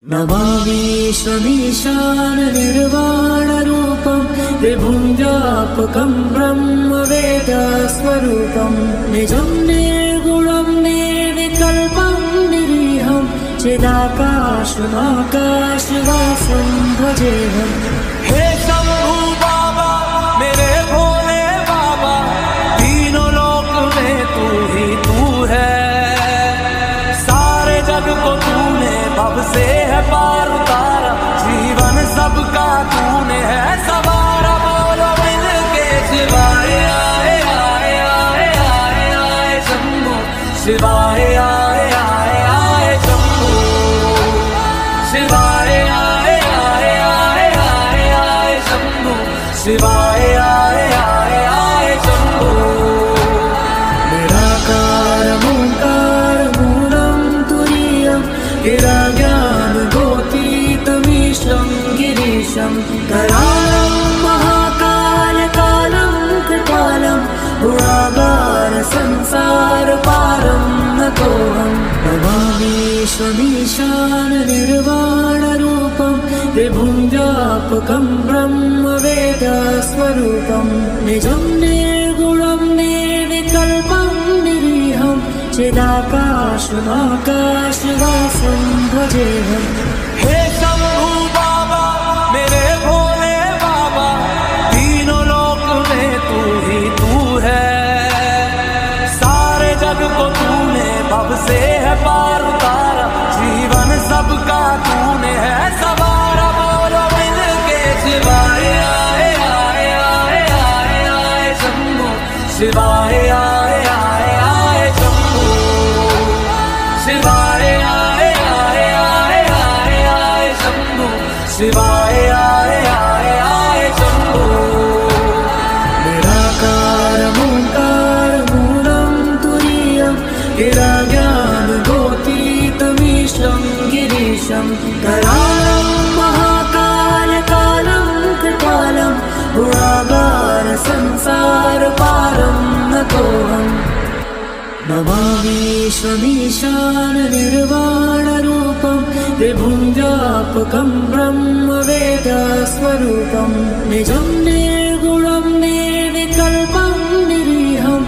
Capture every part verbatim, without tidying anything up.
नमामीश्वमीशान निर्वाणरूपं विभुञ्जापकं ब्रह्मवेदस्वरूपं निजं निर्गुणं निर्विकल्पं निरीहं चिदाकाशमाकाशवासं भजेऽहम्। हे शंभू बाबा मेरे भोले बाबा, तीनों लोक में तू ही तू है। सारे जग को तूने भव से है पार उतारा, जीवन सबका तूने है सवारा। बोलो मिल के शिवाय आए आए आए आए आए शंभू, शिवाय आए आए आए शंभू, शिवाय आए आए आए आए आए शंभू, शिवाय आए आए आए शंभू। निराकारमोङ्कार मूलं तुरीयं गिराज्ञानगोतीतमीशं गिरीशं करालं महाकालकालं कृपालं गुणागार संसारपारं नतोऽहम्। नमामीश्वमीशान निर्वाणरूपं विभुञ्जापकं ब्रह्मवेदस्वरूपं निजं निर्गुणं निर्विकल्पं निरीहं चिदाकाशमाकाशवासं भजेऽहम्। हे शंभू बाबा मेरे भोले बाबा, तीनों लोक में तू ही तू है। सारे जग को तूने भव से है पार उतारा, जीवन सबका तूने है सवारा। बोलो मिल के शिवाय आए आए आए आए आए शंभू, शिवाय आए आए आए शंभू, शिवाय आए आए आए आए आए शंभू, शिवाय आए आए आए शंभू। निराकारमोङ्कार मूलं तुरीयं गिराज्ञानगोतीतमीशं गिरीशं करालं महाकालकालं कृपालं गुणागार संसारपारं नतोऽहम्। नमामीश्वमीशान निर्वाणरूपं विभुञ्जापकं ब्रह्मवेदस्वरूपं निजं निर्गुणं निर्विकल्पं निरीहं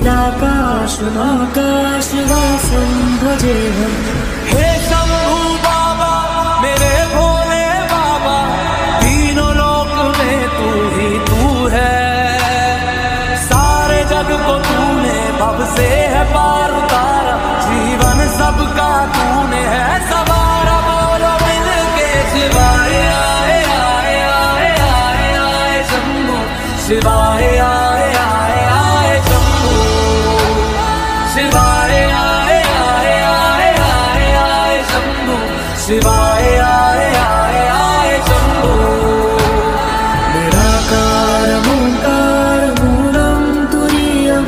चिदाकाशमाकाशवासं भजेऽहम्। हे शंभू बाबा मेरे भोले बाबा, तीनों लोक में तू ही तू है। सारे जग को तूने भव से है पार उतारा, जीवन सबका तूने है सवारा। बोलो मिल के शिवाय आए आए आए आए आए शंभू, शिवाय आए आए आए शंभू, शिवाय आए आए आए आए आए शंभू, शिवाय आए आए आए शंभू। निराकारमोङ्कार मूलं तुरीयं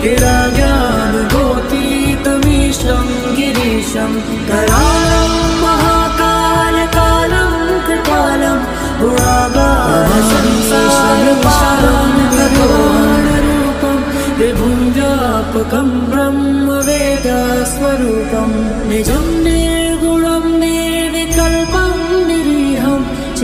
गिराज्ञानगोतीतमीशं गिरीशं करालं महाकालकालं कृपालं गुणागार संसारपारं नतोऽहम्। विभुञ्जापकं ब्रह्मवेदस्वरूपं निजं निर्गुणं निर्विकल्पं निरीहं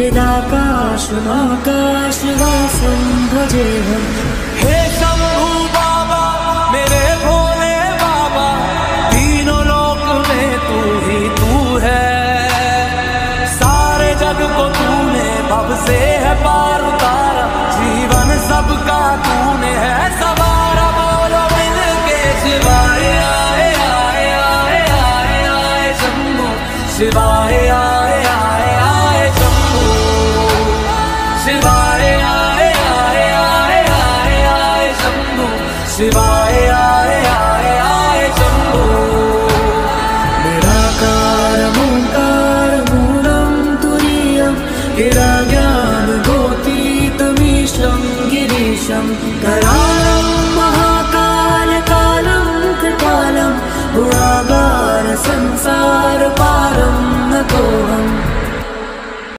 चिदाकाशमाकाशवासं भजेऽहम्। हे शंभू बाबा मेरे भोले बाबा, तीनों लोक में तू ही तू है। सारे जग को तूने भव से है पार उतारा, जीवन सबका तूने है सवारा। बोलो मिल के शिवाय आए आए आए आए आए शंभू, शिवाय आए आए आए शंभू, शिवाय आए आए आए आए आए शंभू, शिवाय आए आए आए शंभू। निराकारमोङ्कार मूलं तुरीयं गिराज्ञानगोतीतमीशं गिरीशं करालं